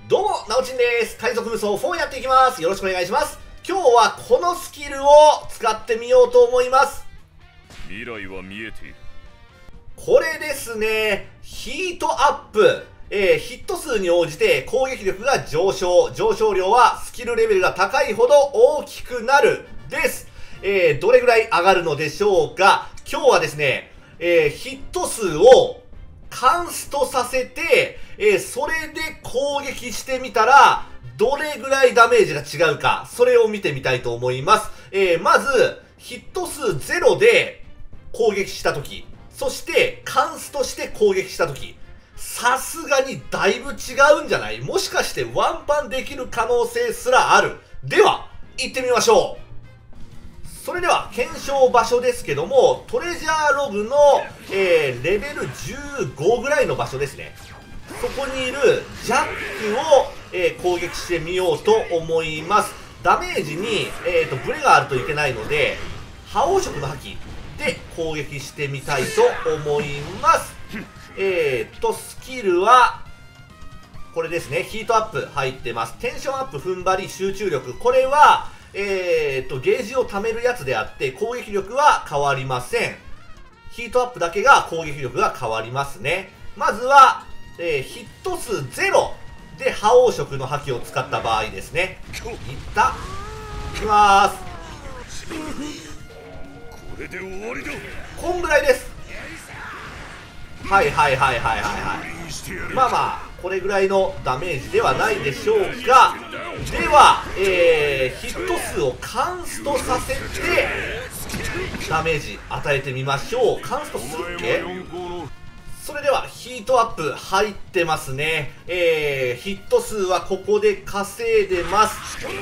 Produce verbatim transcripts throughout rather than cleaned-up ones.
どうも、なおちんです。海賊無双フォーやっていきます。よろしくお願いします。今日はこのスキルを使ってみようと思います。 未来は見えている。 これですね、ヒートアップ。えー、ヒット数に応じて攻撃力が上昇。上昇量はスキルレベルが高いほど大きくなる。です。えー、どれぐらい上がるのでしょうか。今日はですね、えー、ヒット数をカンストさせて、えー、それで攻撃してみたら、どれぐらいダメージが違うか、それを見てみたいと思います。えー、まず、ヒット数ゼロで攻撃したとき、そしてカンストして攻撃したとき、さすがにだいぶ違うんじゃない？もしかしてワンパンできる可能性すらある。では、行ってみましょう。それでは検証場所ですけども、トレジャーログの、えー、レベルじゅうごぐらいの場所ですね。そこにいるジャックを、えー、攻撃してみようと思います。ダメージに、えー、とブレがあるといけないので、覇王色の覇気で攻撃してみたいと思います。えーと、スキルは、これですね、ヒートアップ入ってます。テンションアップ、踏ん張り、集中力。これは、えーと、ゲージを貯めるやつであって、攻撃力は変わりません。ヒートアップだけが攻撃力が変わりますね。まずは、えー、ヒット数ゼロで覇王色の覇気を使った場合ですね。いった。いきまーす。 これで終わりだ。 こんぐらいです。はいはいはいはいはいはい。まあまあ、これぐらいのダメージではないでしょうが、では、えー、ヒット数をカンストさせて、ダメージ与えてみましょう。カンストするっけ？それでは、ヒートアップ入ってますね。えー、ヒット数はここで稼いでます。い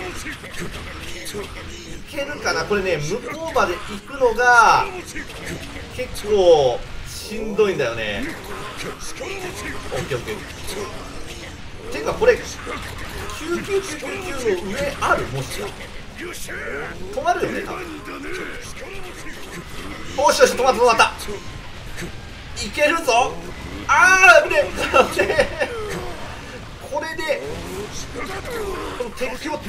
けるかなこれね、向こうまで行くのが、結構、しんどいんだよね。オッケーオッケー。ていうかこれきゅうきゅうきゅうきゅうきゅうの上ある？もしか止まるよね多分。おしよし、止まった止まった。いけるぞ。あー危ねえこれでこの敵を連れ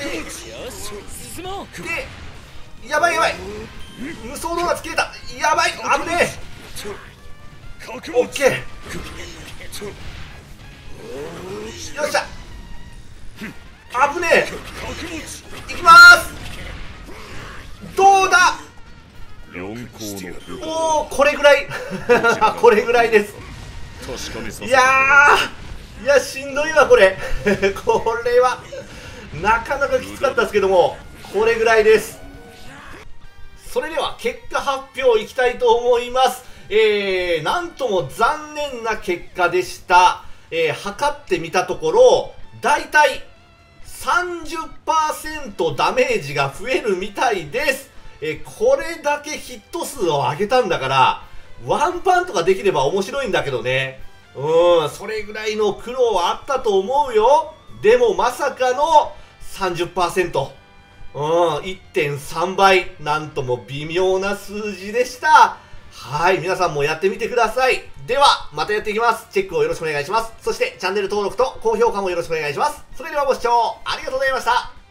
てで、やばいやばい、無双動画つけた。やばい、危ねえ。オッケー、よっしゃ、危ねえ。いきまーす。どうだ。おお、これぐらいこれぐらいです。いやー、いやしんどいわこれこれはなかなかきつかったですけども、これぐらいです。それでは結果発表いきたいと思います。えー、なんとも残念な結果でした。えー、測ってみたところ、だいたい さんじゅっパーセント ダメージが増えるみたいです。えー、これだけヒット数を上げたんだから、ワンパンとかできれば面白いんだけどね。うん、それぐらいの苦労はあったと思うよ。でもまさかの さんじゅっパーセント。うん、いってんさんばい。なんとも微妙な数字でした。はい、皆さんもやってみてください。では、またやっていきます。チェックをよろしくお願いします。そして、チャンネル登録と高評価もよろしくお願いします。それではご視聴ありがとうございました。